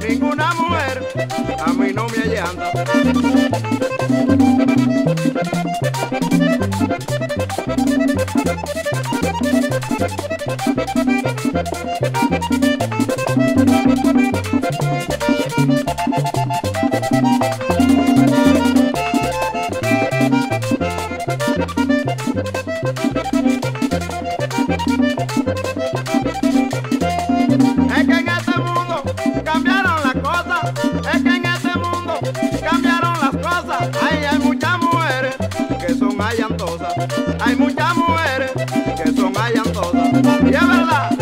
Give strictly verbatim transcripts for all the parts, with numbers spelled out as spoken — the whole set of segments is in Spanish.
ninguna mujer a mí no me allanta. Es que en este mundo cambiaron las cosas, es que en este mundo cambiaron las cosas. Ay, hay muchas mujeres que son allantosas, hay muchas mujeres que son allantosas, y es verdad.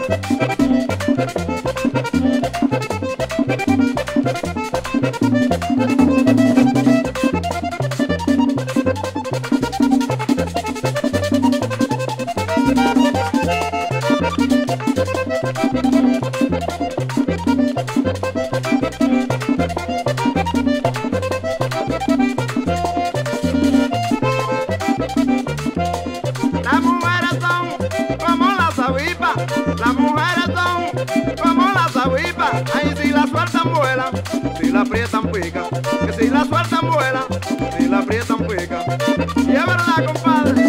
Las mujeres son como las avispas, las mujeres son como las avispas. Ay, si la sueltan vuelan, si la aprietan pica, que si la sueltan vuelan, si la aprietan pica. Y es verdad, compadre.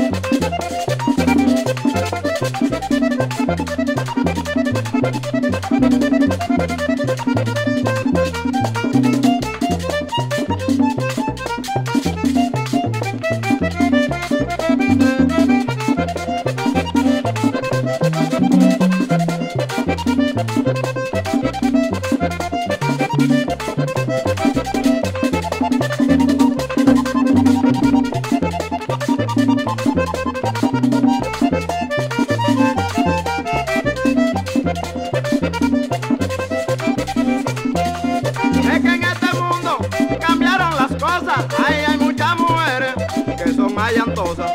Es que en este mundo cambiaron las cosas. Ay, hay muchas mujeres que son allantosas.